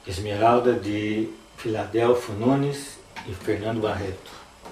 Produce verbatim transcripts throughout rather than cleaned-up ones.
Esmeralda, de Filadelfo Nunes e Fernando Barreto.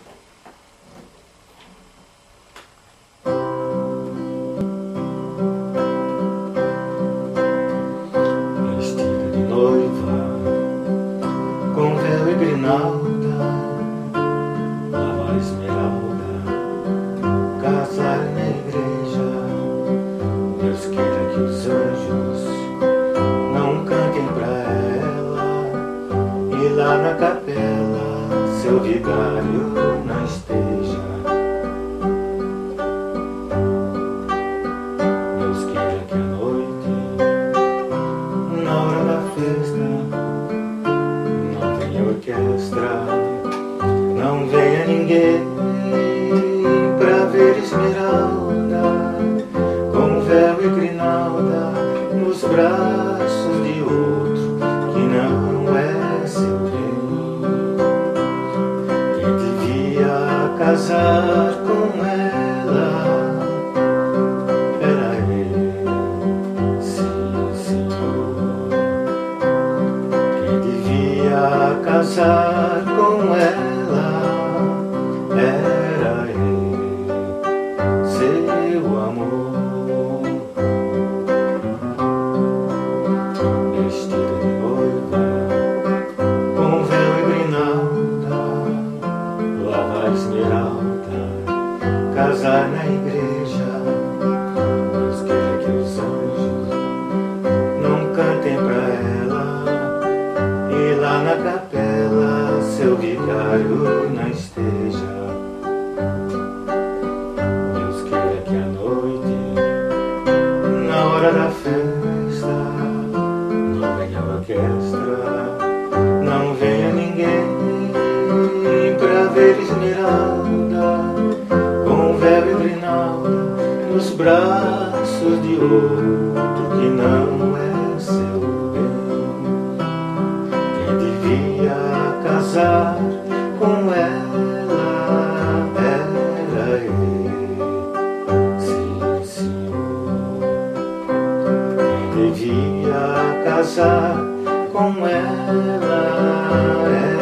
Vestida de noiva, com véu e grinalda, lava a esmeralda, casar na igreja. Deus queira que os anjos não cantem pra ela, e lá na capela seu vigário não esteja. Deus queira que à noite, na hora da festa, não venha orquestra, não venha ninguém pra ver esmeralda, com véu e grinalda, nos braços de outro que não é seu bem. Quem devia casar com ela era ele, sim, senhor. Quem devia casar com ela era ele, seu amor. Vestida de noiva, com véu e grinalda, lava a esmeralda, casar na igreja. Deus queira que os anjos não cantem pra ela, e lá na capela seu vigário não esteja. Deus queira que à noite, na hora da festa, não venha a orquestra, não venha ninguém pra ver esmeralda, com véu e grinalda, nos braços de outro que não é seu bem. Quem devia casar com ela era ele, sim, senhor. Quem devia casar com ela era